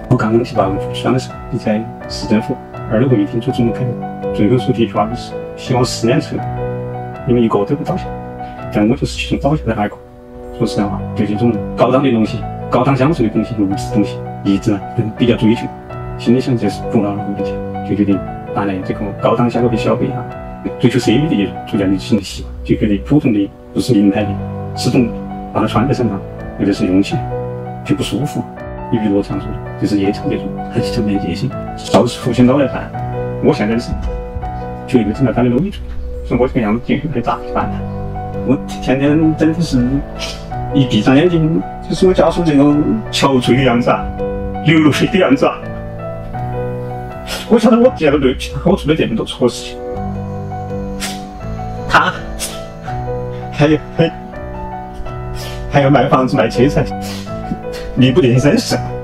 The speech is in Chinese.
我刚去报出乡的时候，你在市政府2楼会议厅做总开，最后说的一句话就是希望4年之后你们一个都不倒下。但我就是其中倒下的那一个。说实在话，对这种高档的东西、高档享受的东西、物质东西，一直比较追求。心里想这是不劳而获的钱，就决定拿来这个高档消费啊，追求奢靡的一种逐渐流行的习惯，就觉得普通的不是名牌的适中把它穿在身上，或者是用起来就不舒服。娱乐场所就是夜场这种很强烈的戒心，少是父亲老来看，我现在是就一个整个他的lõ一族，所以我这个样子就很咋办呢？我天天真的是一闭上眼睛，就是我家属这个憔悴的样子啊，流泪的样子啊。我晓得我见了对不起他，我做了这么多错事情，他还要卖房子卖车财，弥补这些身世。